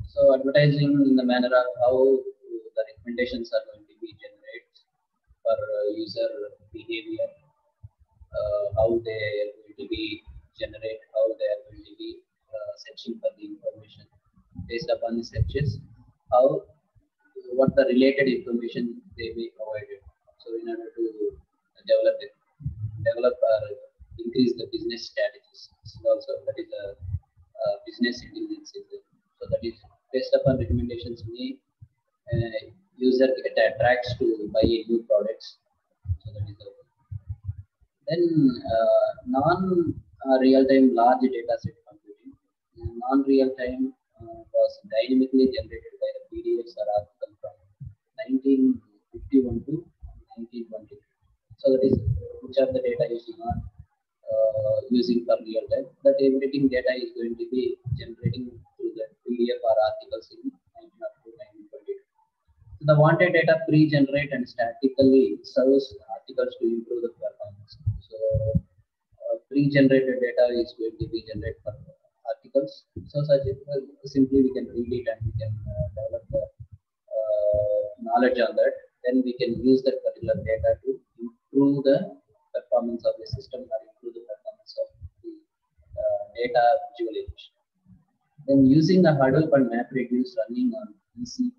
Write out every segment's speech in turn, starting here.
So advertising in the manner of how the recommendations are going to be generated for user behavior, how they are going to be generate, how they are going to be searching for the information based upon the searches, how what the related information they be provided. So in order to develop it, develop or increase the business strategies. So also that is a business intelligence. So that is based upon recommendations, me user get attracts to buy a new products. So that is the then non-real-time large data set computing. Non-real-time was dynamically generated by the PDFs or article from 1951 to 1922. So that is which of the data is not using for real time. That everything data is going to be generating through the PDF or articles in 19 up to 1922. So the wanted data pre-generate and statically serves articles to improve the performance. So pre-generated data is going to be generated for articles. So such simply we can read it and we can develop the knowledge on that. Then we can use that particular data to improve the performance of the system or improve the performance of the data visualization. Then using the Hadoop and MapReduce running on EC2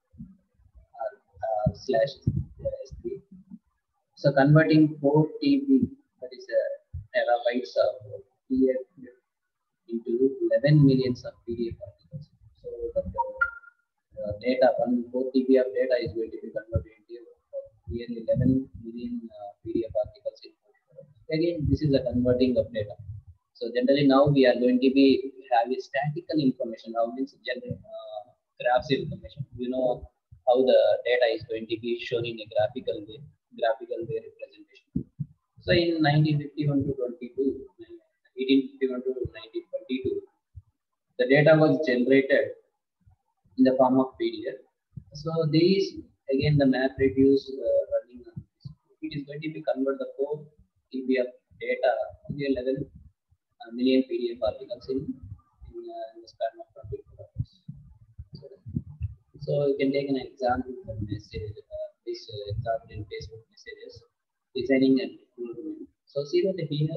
slash S3. So converting 4 TB, that is terabytes of PDF into 11 millions of PDF articles. So the data, 4 TB of data is going to be converted into nearly 11 million PDF articles. Again, this is a converting of data. So generally now we are going to be having statistical information. Now means graphs information. You know how the data is going to be shown in a graphical way representation. So in 1951 to 1851 to 1922, the data was generated in the form of PDF. So these again the MapReduce running on this. It is going to be convert the 4 TB of data to 11 million PDF articles in the span of 24 hours. So you can take an example from message, this example in Facebook messages, designing and improvement. So see that here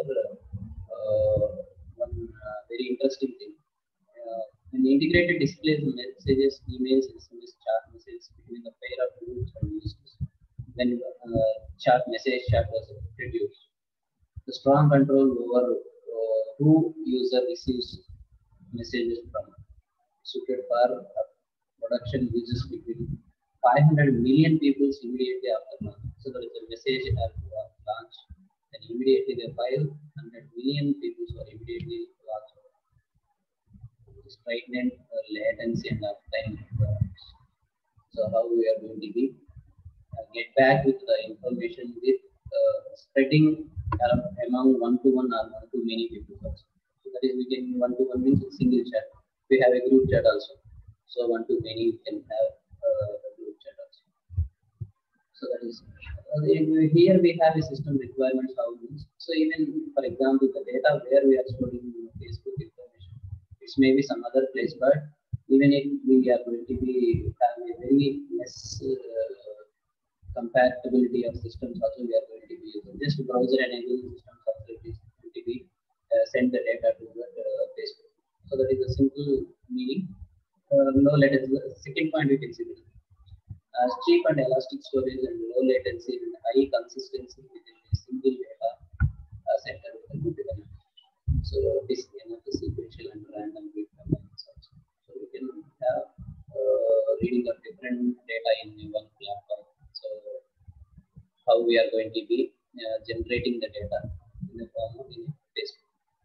one very interesting thing. When integrated displays messages, emails, SMS, chat messages between the pair of groups and users. Then chat was produced. The strong control over who user receives messages from, suited for production uses between 500 million people immediately after launch. So there is a message at launch, and immediately the 500 million people are immediately launched. Straightening latency and uptime requirements. So how we are going to be get back with the information with spreading among one-to-one or one-to-many people also. So that is we can one-to-one means a single chat. We have a group chat also. So one-to-many can have a group chat also. So that is here we have a system requirements how means. So even for example the data where we are storing Facebook information, it may be some other place, but even if we are going to be having a very less compatibility of systems also we are going to be using. Just browser enabled systems also it is going to be send the data to the Facebook. So that is a simple meaning. Low latency. Second point we can see cheap and elastic storage and low latency and high consistency within a single data center with a good development. So this is the sequential and random read combinations also. So we can have reading of different data in one platform. So how we are going to be generating the data in the form of Facebook.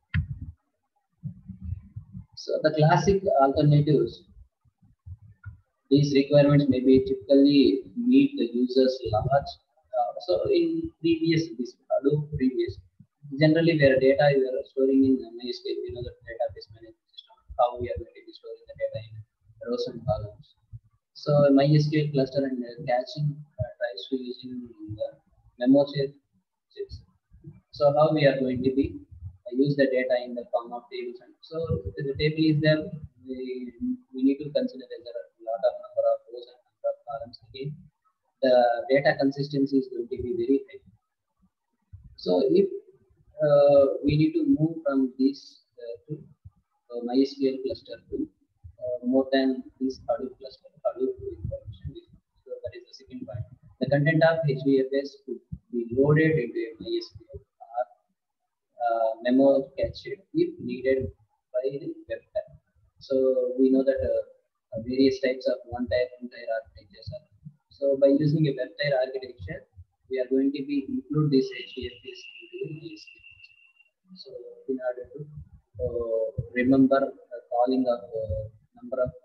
So the classic alternatives, these requirements may be typically meet the user's large. So in previous, this Hadoop previous, generally where data you are storing in MySQL, you know the database management system, how we are going to be storing the data in rows and columns. So MySQL cluster and caching tries to using the memo chips. So how we are going to be use the data in the form of tables, and so the table is there. We we need to consider there are a lot of number of rows and number of columns. Again, the data consistency is going to be very high. So if we need to move from this to MySQL cluster to more than this Hadoop cluster, Hadoop information. So that is the second point. The content of HDFS could be loaded into a MySQL or memo cached if needed by the web type. So we know that various types of one-tier architectures are. So by using a web-tier architecture, we are going to be include this HDFS into the MySQL. So in order to remember calling of number of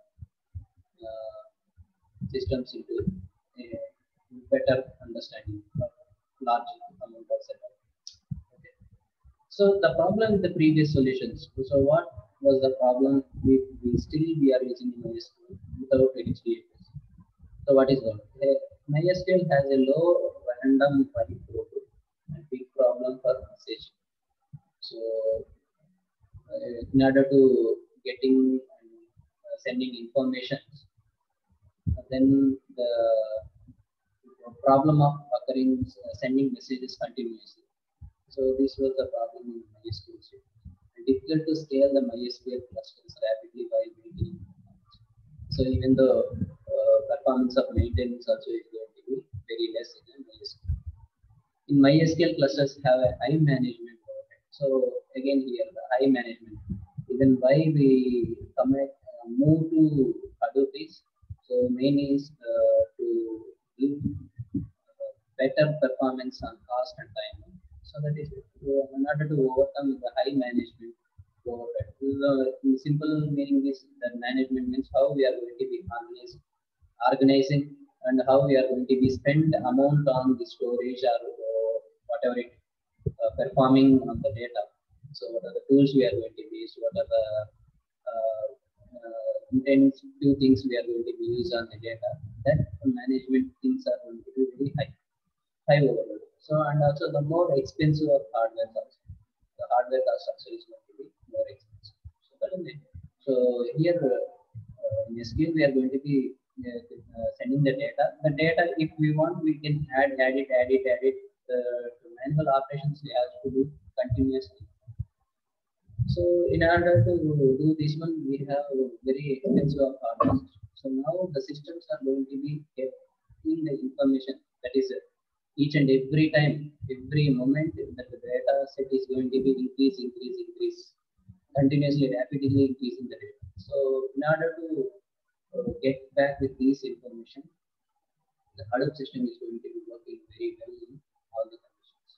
systems into a better understanding of large amount of setup. Okay. So the problem with the previous solutions. So what was the problem if we are using MySQL without HDFS? So what is that? MySQL has a low random file throughput and big problem for messaging. So in order to getting and sending information, then the problem of occurring sending messages continuously. So this was the problem in MySQL. And difficult to scale the MySQL clusters rapidly while maintaining. So even the performance of maintenance also is going to be very less in MySQL. In MySQL clusters have a high management overhead. So again here the high management. Even why we move to Hadoop is, so main is to give better performance on cost and time. So that is in order to overcome the high management overhead. The simple meaning is that management means how we are going to be organizing and how we are going to be spend amount on the storage or whatever it performing on the data. So what are the tools we are going to use? What are the few things we are going to be used on the data? That management things are going to be very high overload. So and also the more expensive of hardware also. The hardware cost also is going to be more expensive. So that is it. So here in SQL we are going to be sending the data. The data, if we want, we can add it. To manual operations we have to do continuously. So in order to do this one, we have very expensive hardware. So now the systems are going to be getting the information, that is each and every time, every moment that the data set is going to be increase, continuously, rapidly increasing the data. So in order to get back with this information, the Hadoop system is going to be working very well in all the conditions.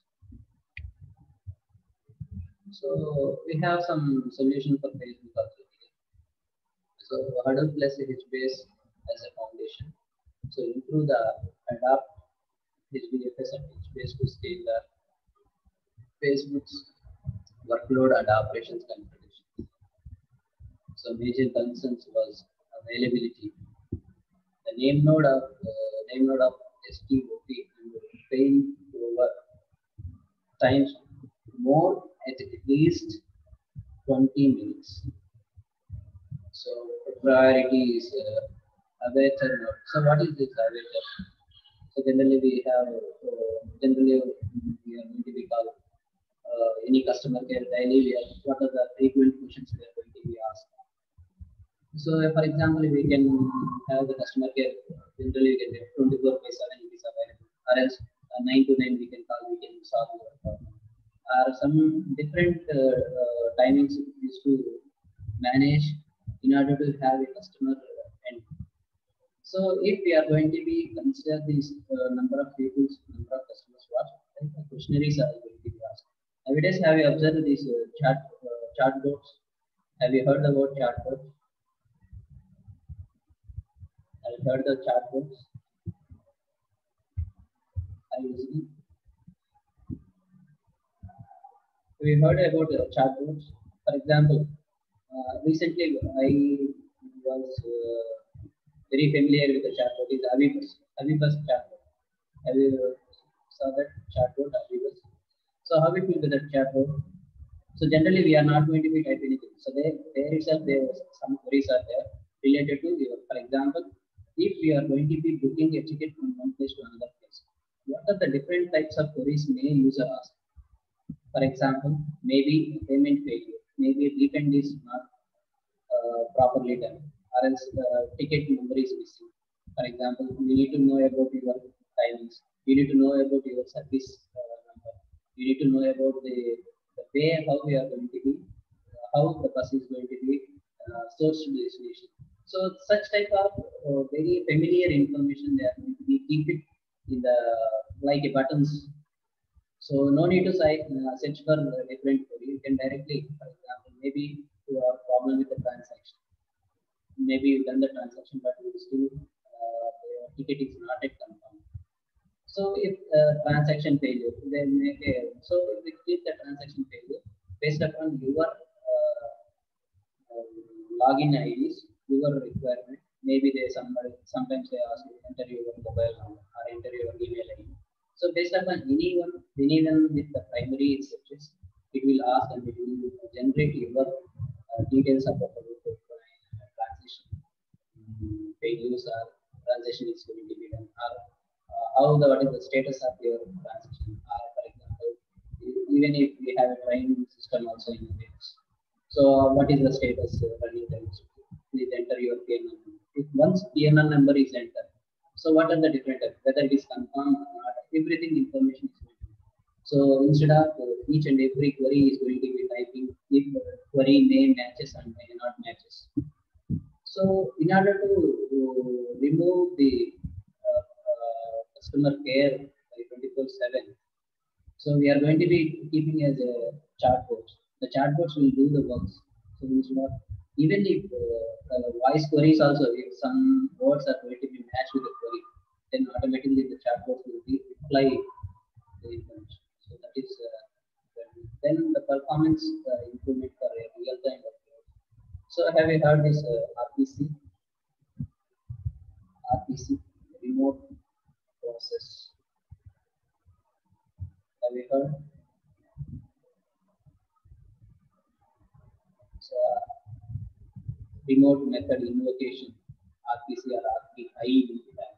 So we have some solution for Facebook also here. So Hadoop plus HBase as a foundation. So improve the adapt HDFS and HBase to scale the Facebook's workload and operations configuration. So major concerns was availability. The name node of STOP fail over times more at least 20 minutes. So priority is awaited node. So what is this awaited? So generally we have we are going to be called any customer care daily. What are the frequent questions we are going to be asked? So for example, we can have the customer care. Generally, we can get 24/7 it is available, or else 9 to 9 we can call. We can solve your problem. Or some different timings is to manage in order to have a customer end. So if we are going to be consider this number of people, number of customers, what type of questionnaires are going to be asked? Nowadays, have you observed these chatbots? Have you heard about chatbots? Have you heard the chatbots? Are you listening? Have you heard about chatbots? For example, recently I was very familiar with the chatbot. Is Avibus chatbot. Have you saw that chatbot Avibus? So how it will be that chatbot? So generally we are not going to be typing anything. So there itself there some queries are there. related to your, for example, if we are going to be booking a ticket from one place to another place, what are the different types of queries may user ask? For example, maybe payment failure, maybe refund is not properly done, or else the ticket number is missing. For example, you need to know about your timings. You need to know about your service number. You need to know about the way how we are going to be, how the bus is going to be sourced to the destination. So such type of very familiar information they are going to be keep it in the like a buttons. So no need to search for different query. You can directly, for example, maybe you have problem with the transaction. Maybe you've done the transaction, but you still the ticket is not yet confirmed. So if transaction failure, they make a, so if we keep the transaction failure based upon your login IDs, your requirement. Maybe they sometimes they ask you enter your mobile number or enter your email ID. So based upon anyone with the primary searches, it will ask and it will generate your details about the transaction values or transaction is going to be done, or how what is the status of your transaction, or for example, even if we have a training system also in this. So what is the status running times? Please enter your PNL. If once PNL number is entered, so what are the different types, whether it is confirmed or not, everything information is written. So instead of each and every query is going to be typing if query name matches and may not matches. So in order to remove the customer care 24/7, so we are going to be keeping as a chatbot. The chatbots will do the works. So instead of, even if voice queries also, if some words are going to be matched with the query, then automatically the chatbot will be reply the information. So that is then the performance improvement for a real time workload. So have you heard this RPC? RPC, remote process. Have you heard? So remote method invocation, RPC or RPI.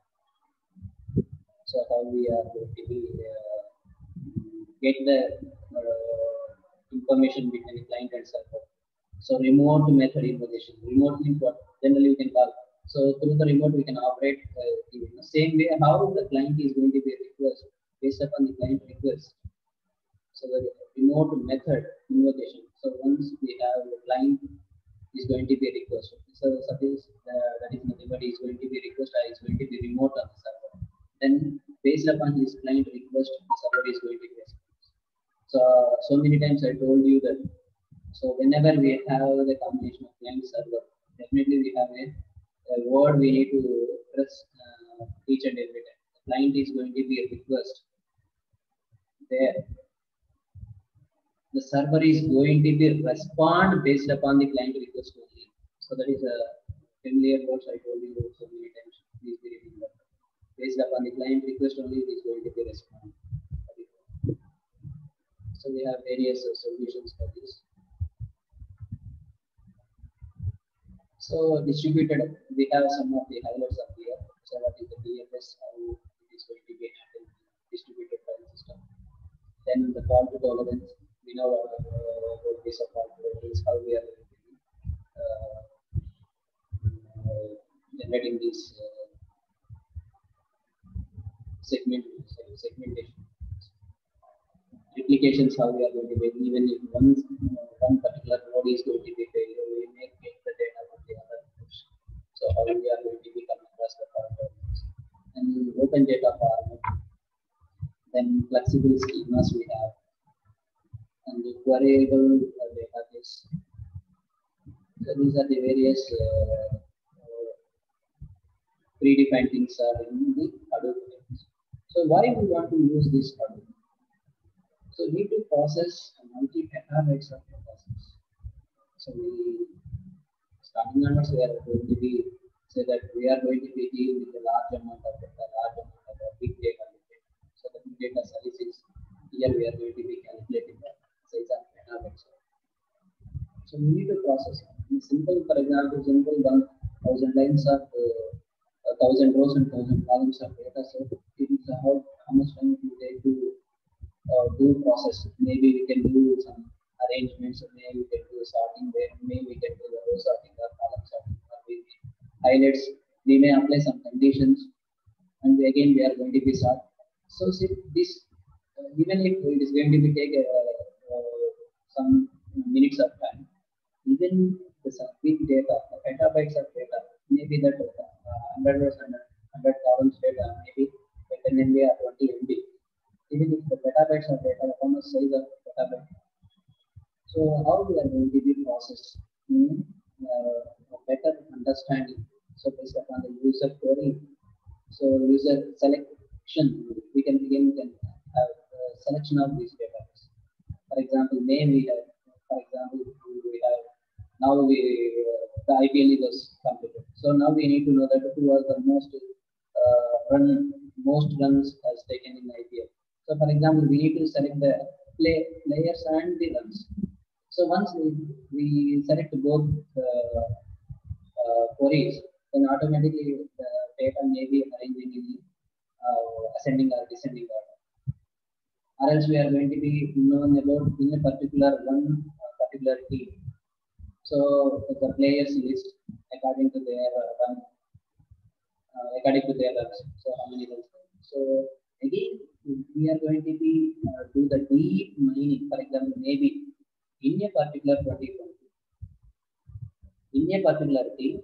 So how we are going to be, get the information between the client and server. So remote method invocation. Remote means what? Generally we can call. So through the remote we can operate in the same way how the client is going to be request based upon the client request. So the remote method invocation. So once we have the client is going to be requested. So suppose that is nothing but is going to be requested or is going to be remote on the server. Then based upon his client request, the server is going to be response. So many times I told you that. So whenever we have the combination of client server, definitely we have a word we need to press each and every time. The client is going to be a request. There, the server is going to be respond based upon the client request only. So that is a familiar words I told you so many times. Please be reading that. Based upon the client request only, it is going to be respond. So we have various solutions for this. So distributed, we have some of the highlights up here. So what is the DFS, how it is going to be handled, distributed file system. Then the fault tolerance, we know about this fault tolerance, how we are going to be generating this segmentation. Replications, how we are going to be, even if one particular node is going to be failure, we may get the data from the other nodes. So how we are going to be coming across the fault and open data format. Then flexible schemas we have, and the queryable database. So these are the various predefined things are in the Hadoop. So why we want to use this Hadoop? So we need to process multi-petabytes of process. So we starting onwards we are going to be say that we are going to be dealing with a large amount of data, big data. So the big data size is here we are going to be calculating the size of petabytes. So we need to process it. In simple, for example, simple one 1000 lines of 1000 rows and 1000 columns of data. So it is how much time it will take to do process. Maybe we can do some arrangements, maybe we can do sorting, maybe we can do the row sorting or column sorting, or maybe highlights. We may apply some conditions, and again we are going to be sort. So see, this even if it is going to be take some minutes of time, even the some big data, petabytes of data, maybe that 100 or 100 columns data, maybe 10 MB or 20 MB. Even if the petabytes of data, how much size of petabyte? So how we are going to be processed a better understanding. So based upon the user query, so user selection, we can have a selection of these data. For example, name we have. For example, we have now the IPL was completed. So now we need to know that who was the most runs has taken in IPL. So for example, we need to select the players and the runs. So once we select both queries, then automatically the data may be arranged in ascending or descending order. Or else we are going to be known about in a particular particular team. So the players list according to their run, runs. So how many runs? So again, we are going to be do the deep mining. For example, maybe in a particular 2020, in a particular team.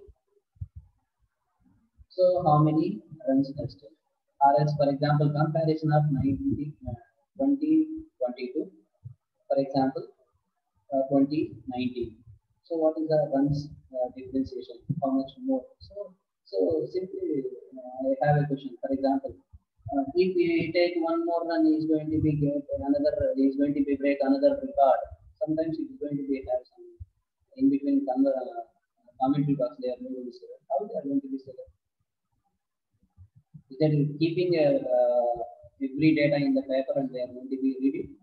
So how many runs tested? Or else, for example, comparison of 2022, for example, 2019. So what is the runs differentiation? How much more? So simply, I have a question. For example, if we take one more run, is going to be get another. Is going to be break another record. Sometimes it is going to be have some in between commentary box. They are going to be set. How they are going to be set? Is that keeping every data in the paper and they are going to be reading?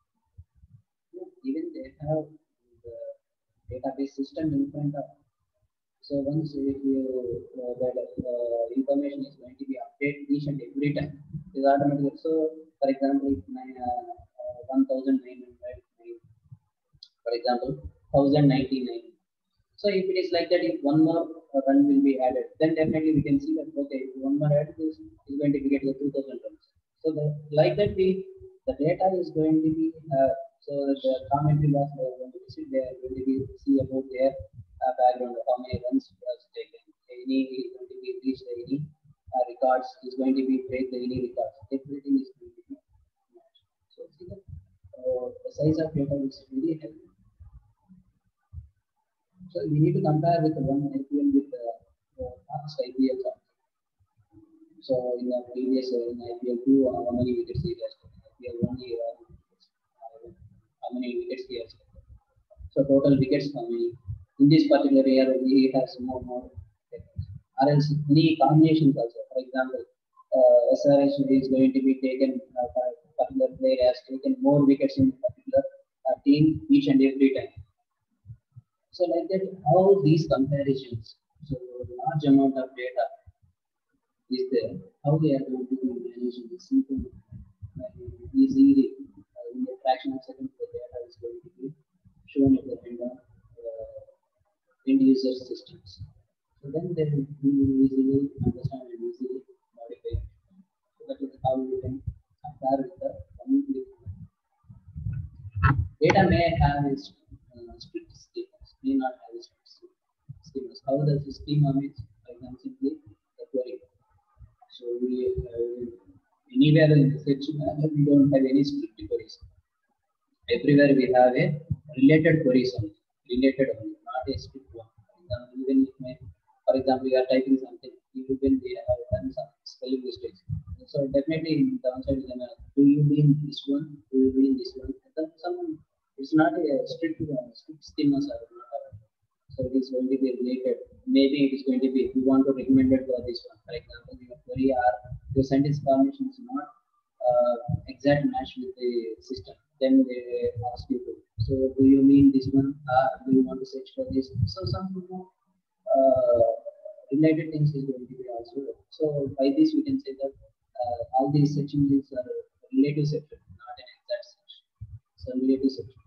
Even they have the database system in front of. So once if you the information is going to be updated each and every time, it is automatically. So for example, if my 1909, for example, 1099. So if it is like that, if one more run will be added, then definitely we can see that okay, if one more added is going to be get the 2000 runs. So like that, the data is going to be so the commentary box they are going to see, they are going to be see about their background, how many runs was taken, any is going to be reached any records is going to be break the any records. Everything is going to be matched. So see the size of data is really heavy. So we need to compare with one IPL with the past IPL. So in the previous in IPL 2, how many wickets he has taken? IPL 1 year, how many wickets he has taken? So total wickets how many? In this particular year, he has more. Or else any combinations also. For example, SRH is going to be taken by a particular player has taken more wickets in a particular team each and every time. So like that, how these comparisons, so large amount of data is there, how they are going to be managed in simple, easily, in a fraction of seconds, the data is going to be shown at the end of end user systems. So then they will easily understand and easily modify. So that is how we can compare with the community. Data may have its strict schemas, may not have its schemas. How does the schema means? For example, simply the query. So we anywhere in the search we don't have any strict queries. Everywhere we have a related queries only, not a strict one. Even if for example, we are typing something, even we have done some spelling mistakes. So definitely the answer is do you mean this one? Do you mean this one? Some it's not a strict schemas are not. So it is going to be related. Maybe it is going to be if you want to recommend it for this one. For example, your query or your sentence formation is not exact match with the system. Then they ask you to. So do you mean this one? Do you want to search for this? So some related things is going to be also. So by this we can say that all these sections are relative section, not an exact section. So relative section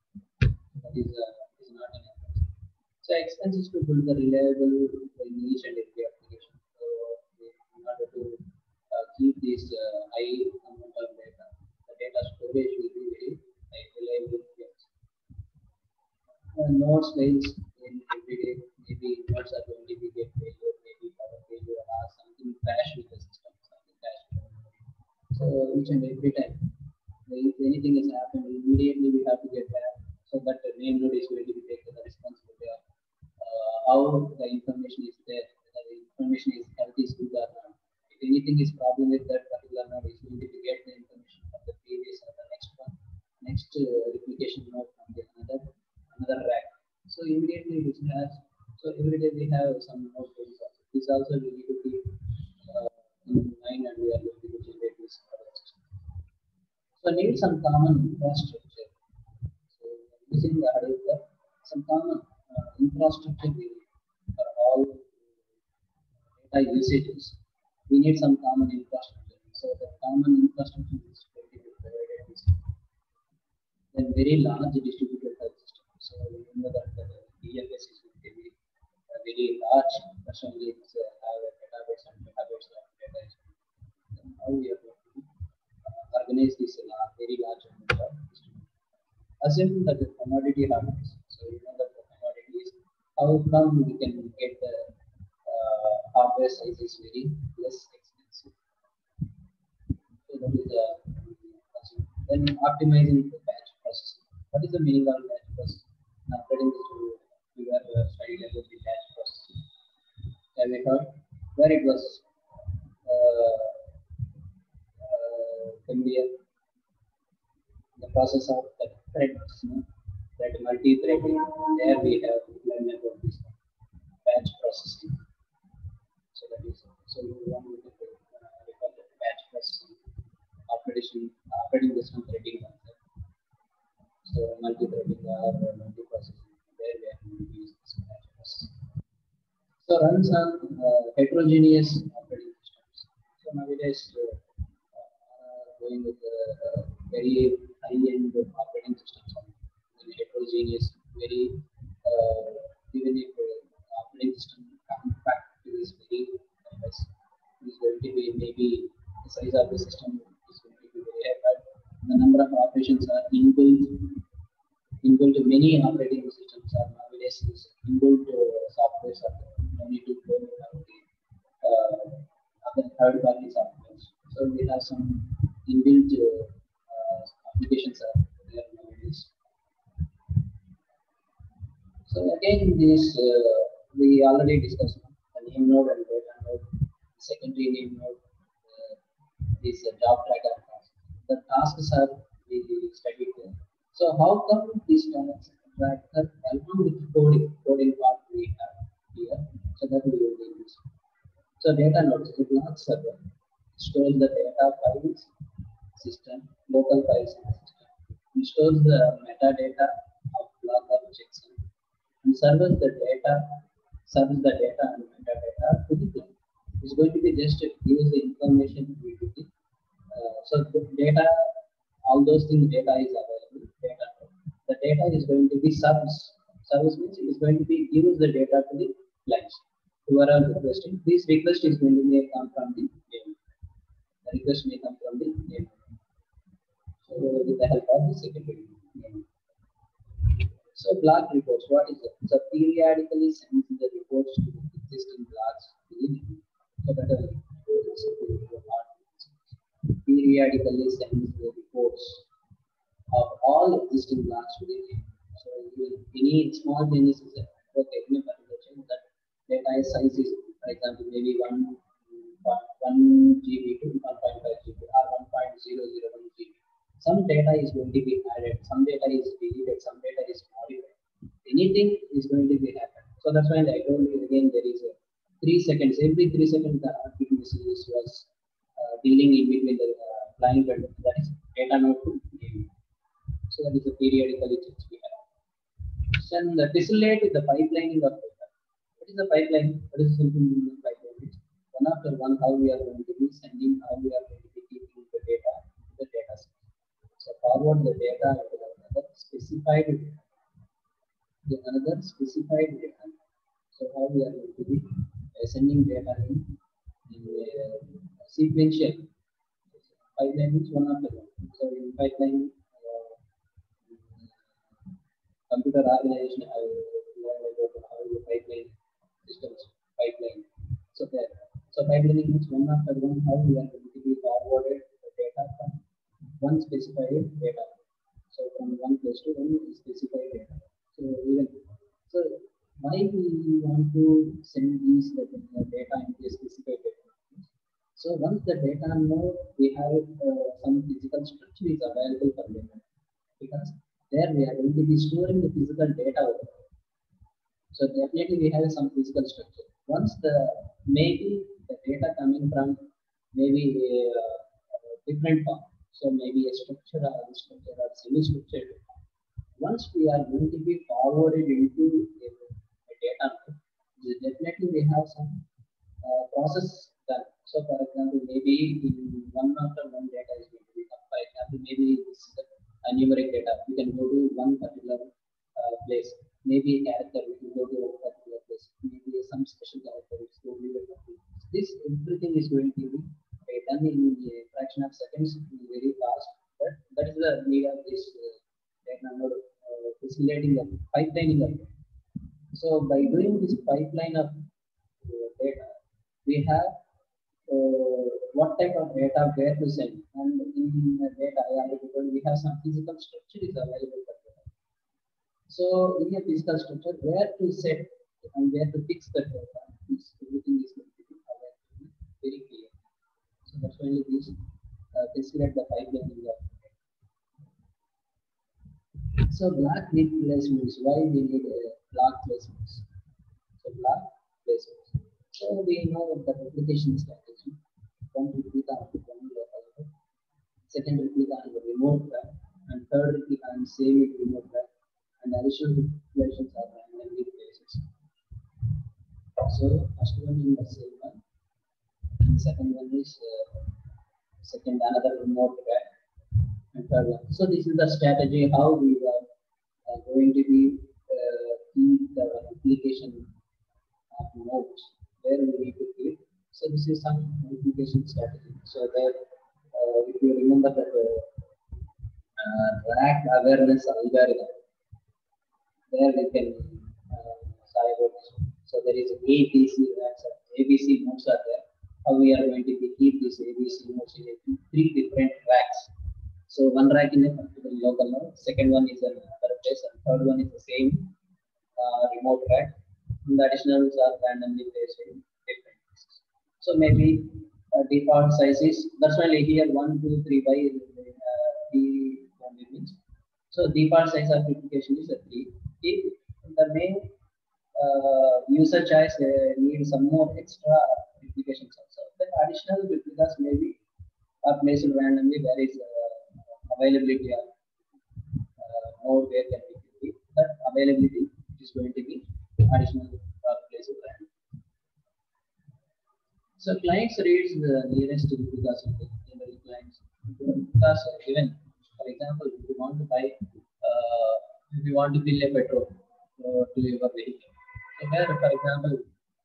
is not an exact. So expenses to build the reliable in each and every application. So in order to keep this high amount of data, the data storage will be very reliable. Nodes files in every day, maybe nodes are going to be get failure, maybe power failure or something crash with the system, something crash with the memory. So each and every time, if anything is happened, immediately we have to get back so that the main node is going to be taking the responsibility of how the information is there, whether the information is health is good or not. If anything is problem with that particular node, is going to get the information from the previous or the next one, next replication node from the another rack. So immediately this has, so every day we have some node files also. This also we need to keep in mind, and we are going to generate this. So need some common infrastructure. So using the Hadoop, some common infrastructure we need for all data usages. We need some common infrastructure. So the common infrastructure is going to be provided. Then very large distributed file system. So you know that the DFS is going to be a very large, especially it's have a petabytes and petabytes of data. Then how we are going to organize this very large amount of distributed. Assume that the commodity hardware. So you know that the commodity is how come we can get the hardware size is very less expensive. So that is the then optimizing the batch processing. What is the meaning of batch processing? Now, according to your study about the batch processing, have you heard where it was familiar? The process of the threads, that multi-threading. There we have learned about this batch processing. So that is so you want to refer to batch processing, operating system threading concept. So multi-threading or multi-processing, where we are going to use this batch processing. So runs on heterogeneous operating systems. So nowadays going with very high-end operating systems on heterogeneous, very even if operating system compact is very less, is going to be maybe the size of the system is going to be very high, but the number of operations are inbuilt many operating systems are nowadays inbuilt software are no need to go with the other third-party software. So we have some inbuilt applications are there nowadays. So again, this we already discussed the name node and data node, secondary name node, this job tracker task. The tasks are we studied there. So how come this task tracker along with coding part we have here? So that we will use. So data nodes, the block server stores the data files system, local files in the system. It stores the metadata of block or checksum and serves the data and metadata to the client. It's going to be just use the information to the so the data, all those things data is available. Data. The data is going to be service. Service means it is going to be use the data to the clients who are requesting. This request is going to be come from the name. The request may come from the name. So with the help of the secondary name. So block reports, what is it? So periodically sends the reports to the existing blocks to the name. So that periodically sends the reports of all existing blocks to the name. So any small changes is okay, in a particular change that data size is, for example, maybe 1 GB to 1.5 GB or 1.001 GB. Some data is going to be added, some data is deleted, some data is modified. Anything is going to be happened. So that's why I told you again there is a 3 seconds. Every 3 seconds the RTP series was dealing in between the client and that is data node to name. So that is a periodically change we have. Then the distillate is the pipelining of data. What is the pipeline? What is the simple meaning of pipeline? It's one after one how we are going to be sending, how we are going to be keeping the data to the data set. So forward the data to another specified data. So how we are going to be sending data in sequential. Pipeline is one after one. So in pipeline, computer organization, how the pipeline systems pipeline. So there. So pipelining means one after one how we are going to be forwarded the data from one specified data. So from one place to one specified data. So even so why we want to send these data into a specified data? So once the data node we have some physical structure is available for them, because there we are going to be storing the physical data over there. So definitely we have some physical structure. Once the maybe the data coming from maybe a different form, so maybe a structure or unstructured or semi-structured. Once we are going to be forwarded into a data node, definitely we have some process done. So for example, maybe in one after one data is going to be done. For example, maybe this is a numeric data. We can go to one particular place. Maybe a character, we can go to a particular place. Maybe some special character, it's going to be a particular place. This everything is going to be done in a fraction of seconds, very fast. But that is the need of this data node facilitating the pipelining of it. So by doing this pipeline of data, we have what type of data where to send, and in the data we have some physical structure is available for data. So in a physical structure, where to set and where to fix the data, everything is going to be very clear. So that's why this facilitate the pipelining of data. So block placements. Why we need block placements? So block placements. So we know the replication strategy. One replica on one local, second replica on the remote track, and third replica on same remote track, and additional replications are randomly placed. So first one in the same one, and second one is second another remote track, and third one. So this is the strategy how we are going to be keep the replication of nodes where we need to keep. So this is some replication strategy. So that if you remember that rack awareness algorithm, there we can solve it. So there is ABC racks, ABC nodes are there. How we are going to keep this ABC nodes in three different racks. So one rack in a particular local node, second one is another place, and third one is the same remote rack. And the additionals are randomly placed in different places. So maybe default size is, that's why here 1, 2, 3 by 3 means. So default size of replication is a 3. If the main user choice need some more extra replications also, then additional replicas maybe are placed randomly. There is availability of node where can be keep. That availability is going to be additional place of random. So clients reads the nearest replicas in the clients. Because even for example, if you want to buy, if you want to fill a petrol to your vehicle, so there, for example,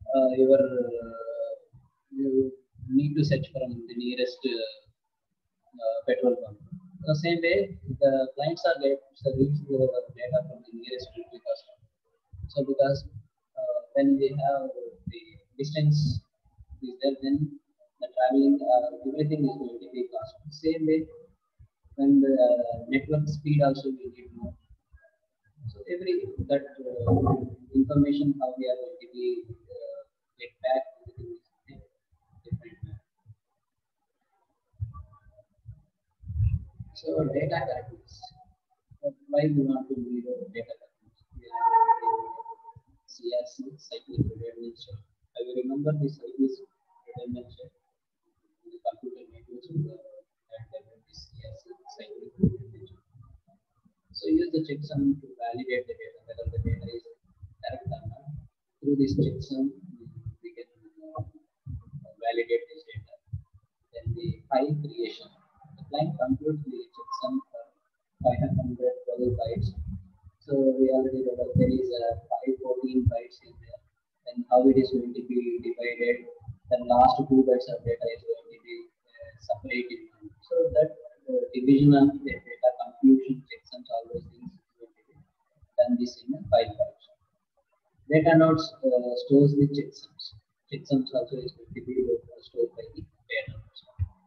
you need to search from the nearest petrol pump. The same way, the clients are read the data from the nearest replicas. So because when they have the distance is there, then the traveling everything is going to be cost. Same way, when the network speed also we need more. So every that information how we are going to be get back, everything is different. So data correctness. Why we want to read data correctness? CRC, cyclic redundancy. I will remember this cyclic redundancy in the computer networks and this CRC, cyclic redundancy. So use the checksum to validate the data, whether the data is correct or not, through this checksum, we can validate this data. Then the file creation. The client computes the checksum for 512 bytes. So we already know that there is a 514 bytes in there. Then how it is going to be divided. The last 2 bytes of data is going to be separated. So that division of the data computation checksums, all those things is going to be done this in a file function. Data nodes stores the checksums. Checksums also is going to be stored by the data nodes.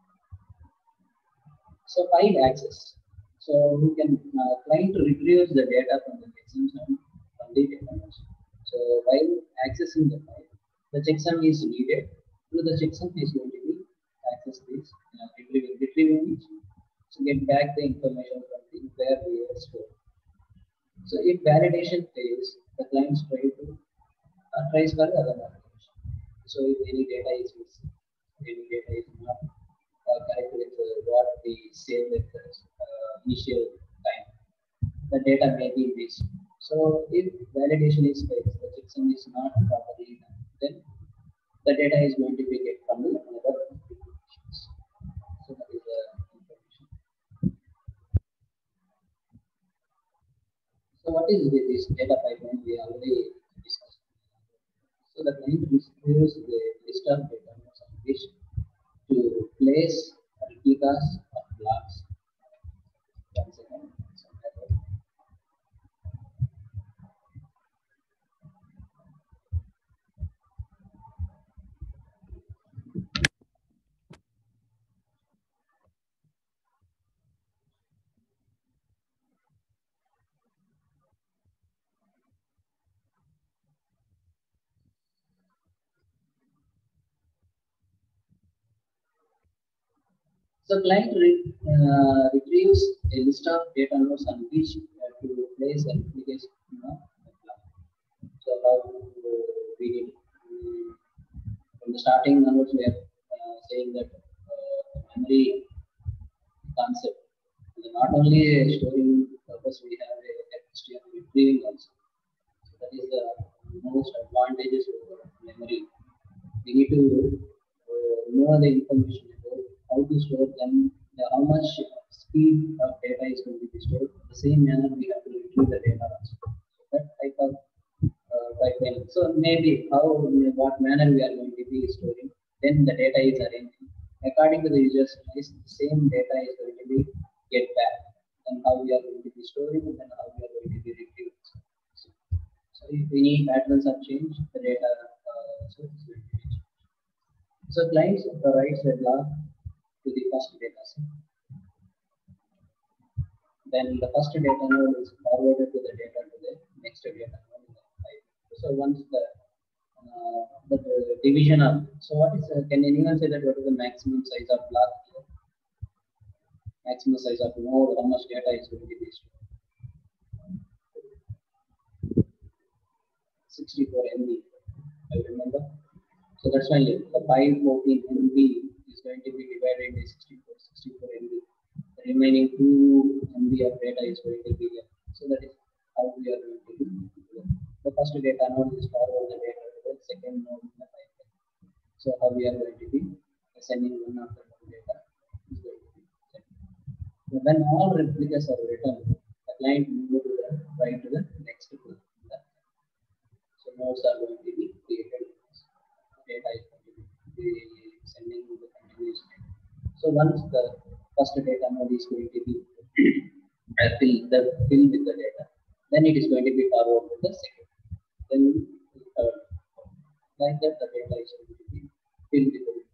So file access. So we can client retrieves the data from the checksums and from the data nodes. So while accessing the file, the checksum is needed. Through the checksum is going to be access this retrieving it to get back the information from the where we are stored. So if validation fails, the client tries for other validation. So if any data is missing, any data is not correct with what we say with the initial time, the data may be missed. So if validation is failed, the checksum is not properly done, then the data is going to be get from the other applications. So that is the information. So what is this data pipeline? We already discussed. So the client receives the list of data nodes on which to place replicas of blocks. One second. So client retrieves a list of data nodes on which to place a replication of the block. So how we did from the starting onwards, we are saying that memory concept. Not only storing purpose, we have a capacity of retrieving also. So that is the most advantages of memory. We need to know the information about how to store them, how much speed of data is going to be stored. In the same manner, we have to retrieve the data also. So that type of pipeline. So maybe how, what manner we are going to be storing, then the data is arranged according to the user's choice. The same data is going to be get back, and how we are going to be storing, and how we are going to be retrieving. So if any patterns are changed, the data so is going to be changed. So clients writes a block to the first data set. Then the first data node is forwarded to the data to the next data node. So once the division of, so what is can anyone say that what is the maximum size of block here? Maximum size of node, how much data is going to be stored? 64 MB, I remember. So that's why the 514 MB is going to be divided into 64 MB. The remaining 2 MB of data is going to be here. So that is how we are going to do. The first data node is forward the data to the second node in the pipeline. So how we are going to be sending one of the data is going to be sent. So when all replicas are written, the client will go to the right to the next group. So nodes are going to be created. Data is going to be sending the continuous data. So once the first data node is going to be filled with the data, then it is going to be forwarded to the second. Then third. Like that, the data is going to be filled with the data.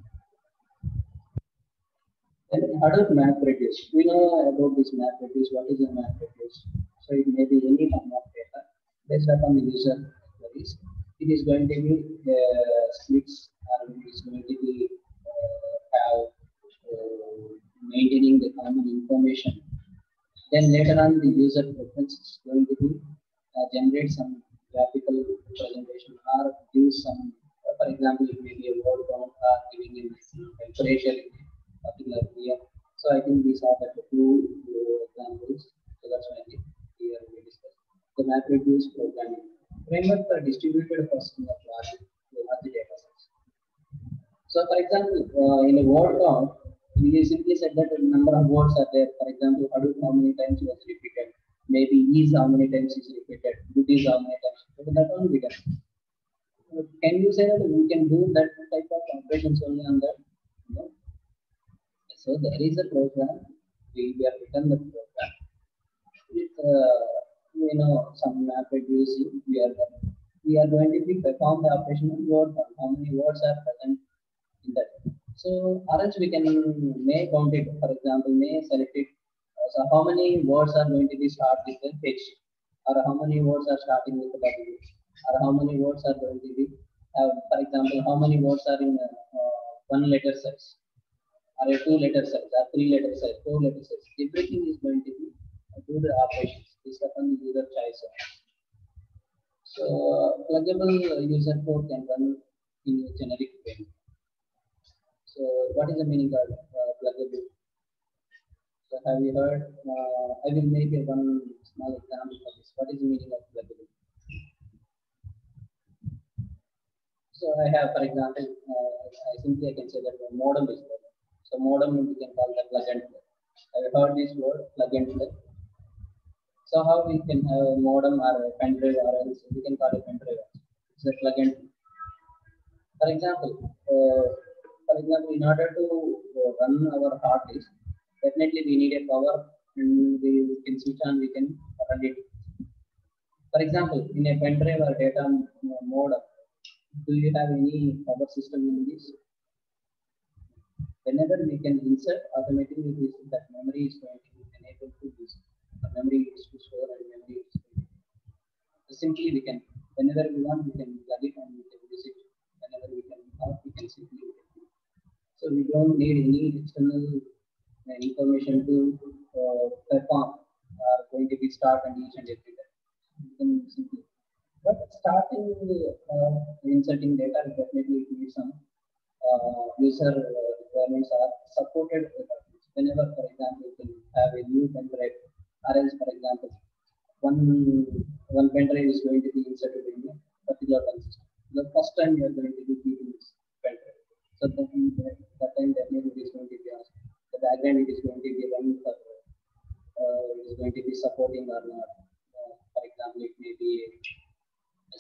Then Hadoop MapReduce. We know about this MapReduce. What is a MapReduce? So it may be any form of data based upon the user queries. It is going to be splits, or it is going to be have maintaining the common information. Then later on, the user preference is going to be generate some graphical representation or use some, for example, it may be a word count or giving a temperature in a particular area. So I think these are the two examples. So that's why here we discuss the MapReduce programming. framework for distributed processing of large data sets. So, for example, in a word count, we simply said that the number of words are there. For example, Hadoop how many times was repeated, maybe is how many times is repeated, good is how many times. So that only we can. Can you say that we can do that type of operations only on that? No. So there is a program. We have written the program with some map reducing. We are going to be perform the operation on word count. How many words are present in that? So or else we can may count it. For example, may select it. So how many words are going to be start with the H, or how many words are starting with the W, or how many words are going to be, for example, how many words are in one letter sets, or a two letter sets, or three letter sets, four letter sets. Everything is going to be do the operations. This upon the user choice. So pluggable user code can run in a generic way. So what is the meaning of pluggable? So have you heard? I will make one small example for this. What is the meaning of pluggable? So I have, for example, I can say that modem is there. So modem we can call the plug and play. Have you heard this word plug and play? So how we can have a modem or a pen drive, or else we can call it pen drive. It's a plug and play. For example, in order to run our hard disk, definitely we need a power, and we can switch on, we can run it. For example, in a pen drive or data modem, do you have any power system in this? Whenever we can insert, automatically that memory is going to be enabled to use. The memory is to store and memory is to simply we can, whenever we want, we can plug it and we can use it. Whenever we can simply use it. So we don't need any external information to perform, going to be start and each and every time. We can simply. But starting inserting data, definitely it needs some user requirements are supported. Whenever, for example, you can have a new pen drive, or else, for example, one pen drive is going to be inserted in a particular pen system. The first time you are going to be keeping this pen drive. So that time definitely it is going to be asked. The background it is going to be running for it is going to be supporting or not. For example, it may be a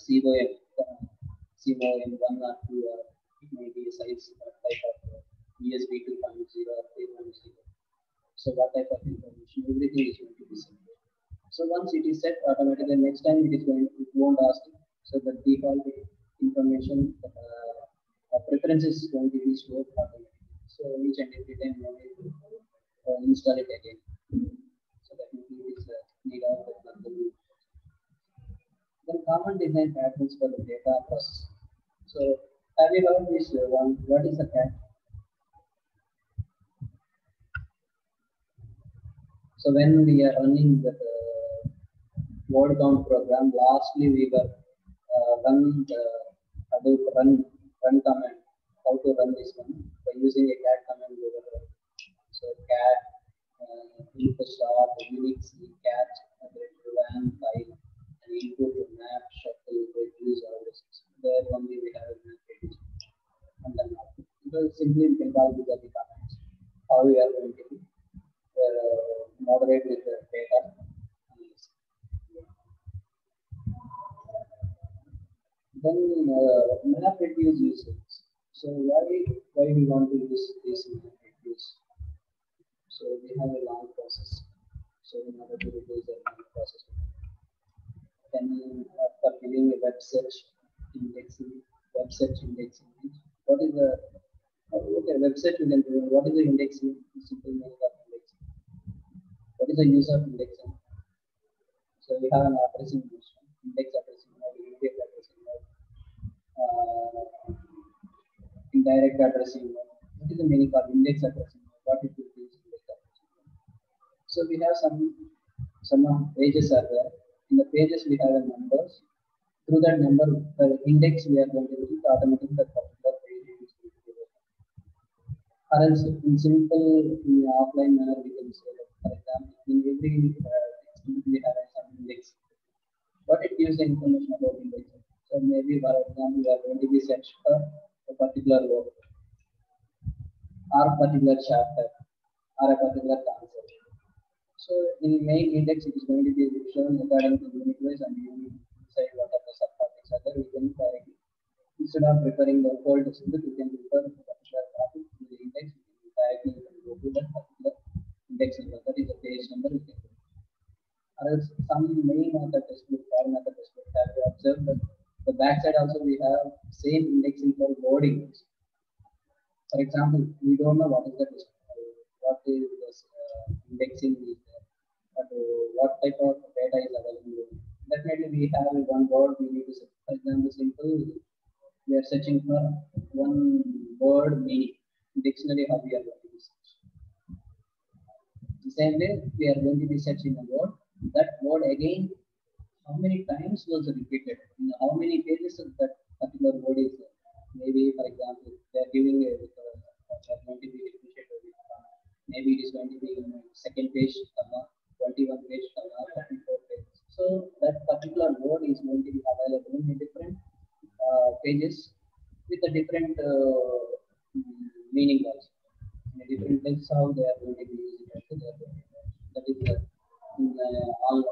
CMOS 1 or 2, or it may be a size type of USB 2.0 or 3.0. So what type of information, everything is going to be set. So once it is set, automatically next time it won't ask. So the default information preference is going to be stored automatically. So each and every time you need to install it again. So definitely it is need of the then common design patterns for the data process. So have you heard this one? What is a CAT? So when we are running the word count program, lastly we were run the Hadoop run command. How to run this one by using a CAT command. So CAT input start Unix catch RAM file and input map shuffle reduce all this. There only we have a map reduce and then because simply we can call with the commands. How we are going to moderate with the data. Then map reduce usage. So why we want to use this map reduce? So we have a long process. So in order to reduce the long process, then after giving a web search indexing, what is the web search we can do? What is the indexing? Simple meaning of indexing. What is the use of indexing? So we have an addressing function, index addressing mode, immediate addressing mode, indirect addressing mode. What is the meaning of index addressing mode? What it will use index addressing mode? So we have some pages are there. In the pages we have a numbers. Through that number, the index we are going to use automatically the particular page is going to be open. Or else in simple offline manner we can say that, for example, in every text we have some index. What it gives the information about index? So maybe for example, we are going to be set for a particular work or a particular chapter or a particular concept. So in main index, it is going to be shown according to unit wise, and you will decide what are the subtopics are there. We can directly, instead of preparing the whole textbook, you can refer to the particular topic in the index. You can directly go to that particular index number, that is the page number. You can go. Or else some main of the textbook, foreign of the textbook, have you observed that the back side also we have same indexing for wording. For example, we don't know what is the what is this indexing is there, but what type of data is available. Definitely, we have one word we need to search. For example, simple, we are searching for one word meaning. Dictionary, how we are going to be searching. The same way, we are going to be searching a word. That word again, how many times was repeated? In how many pages of that particular word is there? Maybe, for example, they are giving a going to be differentiated with maybe it is going to be in second page, 21 page, 34 page. So that particular word is going to be available in different pages with a different meaning also. In a different things how they are going to be using it. So that is in all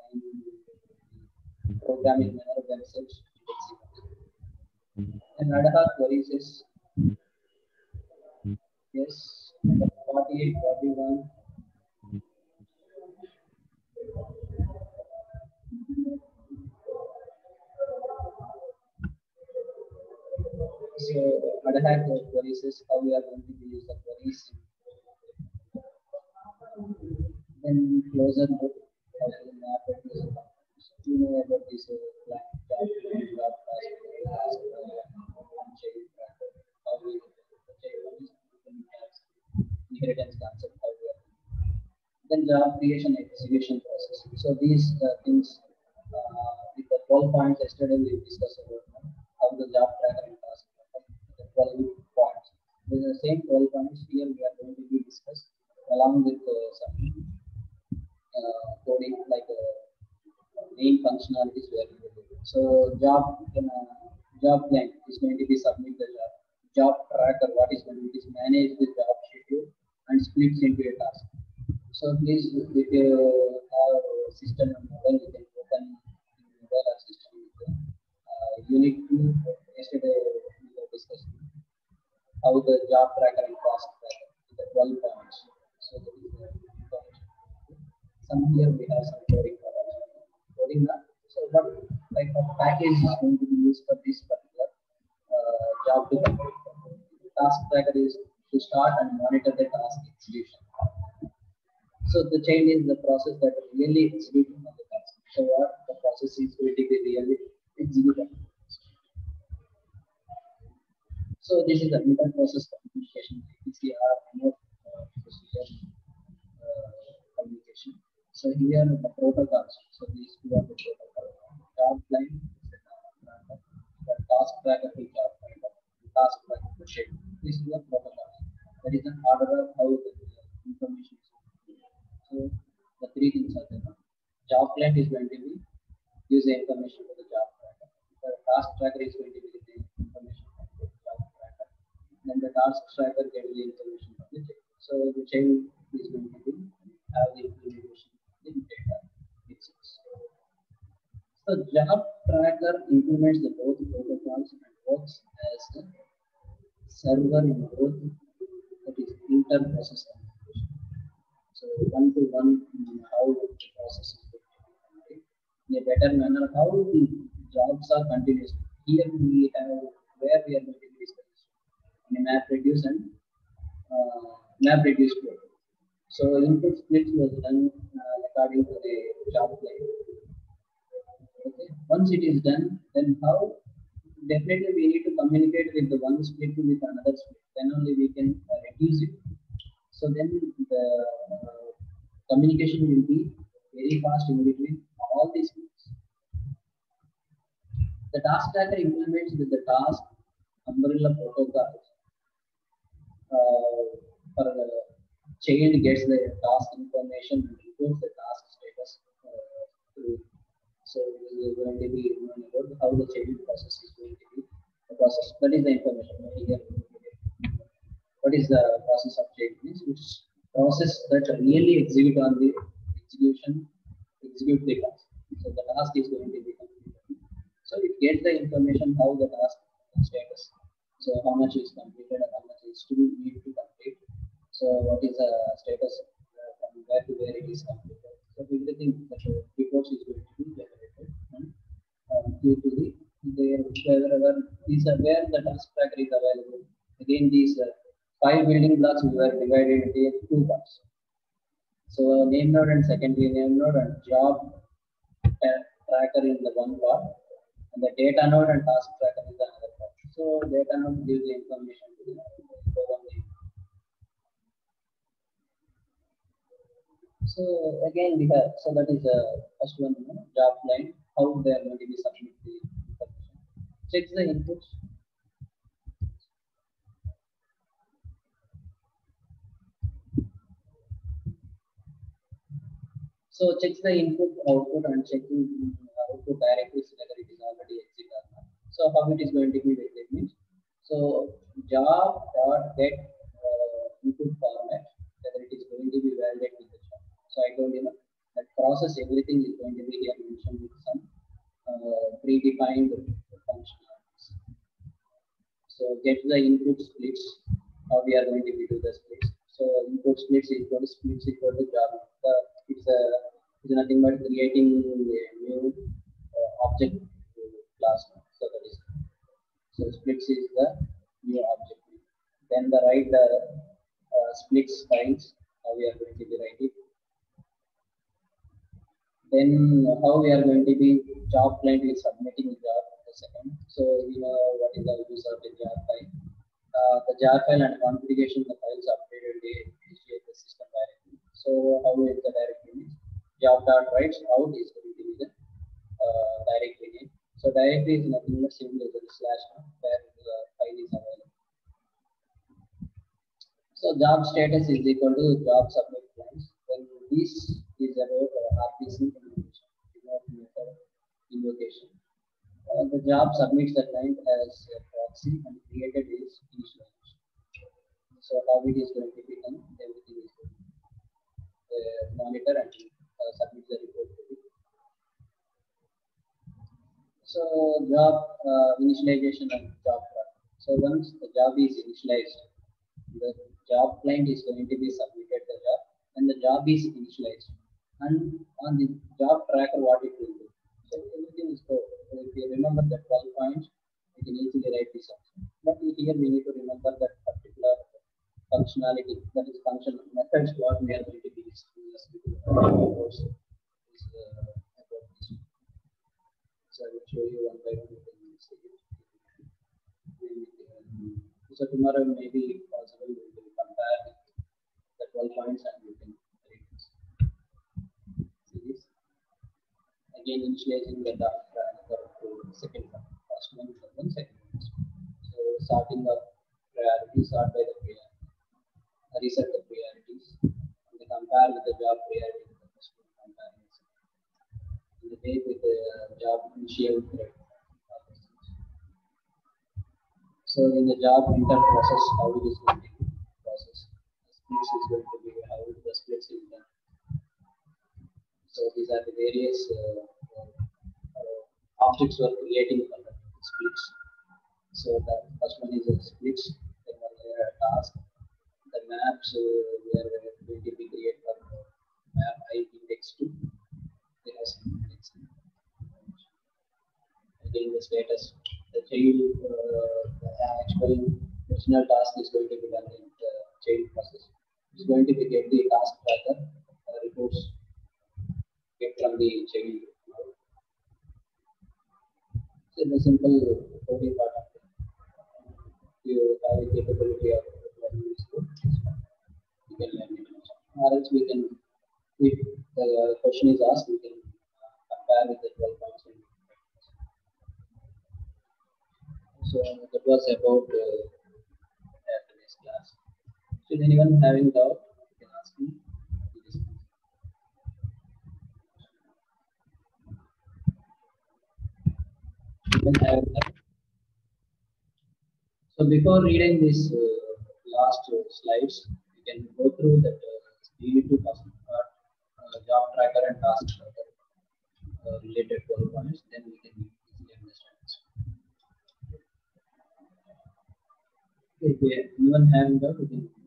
in programming manner themselves. And ad hoc queries is yes, number 48, 41. So ad hoc queries is how we are going to use the queries. Then closer look how to map it to the you know about this job task, how we inheritance concept, how we are. Then job creation execution process. So these things with the 12 points yesterday we discussed about how the job tracker and task the 12 points. With the same 12 points here we are going to be discussed along with some coding like main functionalities we are going to do. So job plan is going to be submit the job. Job tracker, what is going to be manage the job schedule and splits into a task. So please, if you have a system on mobile, you can open mobile or system. You need to yesterday we were discussing how the job tracker and task tracker with the 12 points. So that is the information. Some here we have some coding for coding now. So what type of package is going to be used for this particular job to complete? Task tracker is to start and monitor the task execution. So the chain is the process that really executes on the task. So what the process is going to be really executed. So this is the inter-process communication, PCR, procedure communication. So here are the protocols. So these two are the protocols. Job line, the task tracker, the job tracker, the task tracker, the schedule. This is the protocol. That is the order of how the information is. So the three things are there. Job client is going to be use the information for the job tracker. The task tracker is going to be the information for the job tracker. Then the task tracker gets the information from the chain. So the chain is going to be have the implementation in data itself. So job tracker implements the both protocols and works as the server in both, that is inter-process communication. So one-to-one how the process is going in a better manner, how the jobs are continuous. Here we have where we are going to discuss in a MapReduce and MapReduce code. So input split was done according to the job plan. Okay. Once it is done, then how definitely we need to communicate with the one split with another split. Then only we can reduce it. So then the communication will be very fast in between all these splits. The task tracker implements with the task umbrella protocol. For the chain gets the task information and reports the task status. So we are going to be knowing about how the changing process is going to be the process. That is the information. What is the process of change? Which process that really execute on the execute the task. So the task is going to be completed. So it gets the information how the task status. So how much is completed and how much is still need to complete. So what is the status from where to where it is completed. So everything that reports is going to be generated and due to the wherever these are where the task tracker is available. Again, these 5 building blocks we were divided into 2 parts. So name node and secondary name node and job tracker is the one part, and the data node and task tracker is the another part. So data node gives the information to the So again we have, so that is the first one, job line, how they are going to be submit the information. Check the inputs. So checks the input, output, and checking output directly whether it is already exit or not. So how it is going to be exit means. So job dot get input format, whether it is going to be validated with the job. So I told you that process everything is going to be here mentioned with some predefined functionalities. So get the input splits, how we are going to do the splits. So input splits equal to job. It's nothing but creating a new object class. So that is, so splits is the new object. Then the write the splits files, how we are going to be writing. Then how we are going to be job client is submitting the job the second. So we know what is the use of the job file. The jar file and configuration the files updated they initiate the system directly. So how is the directory means job dot writes out is going to be the directory name. So directory is nothing but simply the slash where the file is available. So job status is equal to job submit clients. Then this is about RPC invocation. The job submits the client as a proxy and created is initialization. So how it is going to be done, everything is going to monitor and submit the report to it. So job initialization and job track. So once the job is initialized, the job client is going to be submitted the job and the job is initialized. And on the job tracker, what it will do. So everything is good. So if you remember the 12 points, you can easily write this also. But here we need to remember that particular functionality, that is function methods, what we are going to be using. So I will show you one by one. So tomorrow maybe possible we will compare the 12 points and we can read this. See this? Again initializing the second one. First one, second one. So sorting the priorities, sort by the priority. Reset the priorities and compare with the job priority with the first one, comparison. And the date with the job initial thread. So in the job enter process, how it is going to be process. The splits is going to be how the splits is done. So these are the various objects we are creating for the splits. So the first one is the splits, then one is a task. The maps we are going to be create for map I index 2. There are some index. Again the status. The child the actual original task is going to be done in the child process. It's going to be get the task tracker reports get from the child. So the simple coding part of it. You have a capability of learning this code. You can learn it. Or else we can, if the question is asked, we can compare with the 12 points. So that was about today's class. Should anyone having doubt, you can ask me. even have that. So before reading these last slides, you can go through that DD2 job tracker and task tracker related points. Then we can easily understand this. If anyone have that, we can